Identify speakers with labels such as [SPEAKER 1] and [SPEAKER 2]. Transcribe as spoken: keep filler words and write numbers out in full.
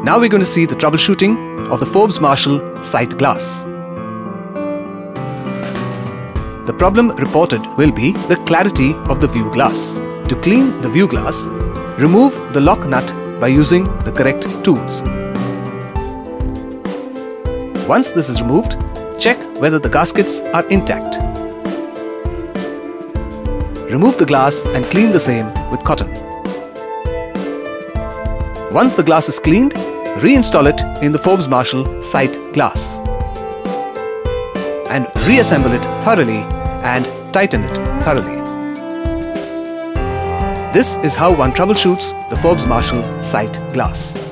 [SPEAKER 1] Now we're going to see the troubleshooting of the Forbes Marshall sight glass. The problem reported will be the clarity of the view glass. To clean the view glass, remove the lock nut by using the correct tools. Once this is removed, check whether the gaskets are intact. Remove the glass and clean the same with cotton. Once the glass is cleaned, reinstall it in the Forbes Marshall sight glass and reassemble it thoroughly and tighten it thoroughly. This is how one troubleshoots the Forbes Marshall sight glass.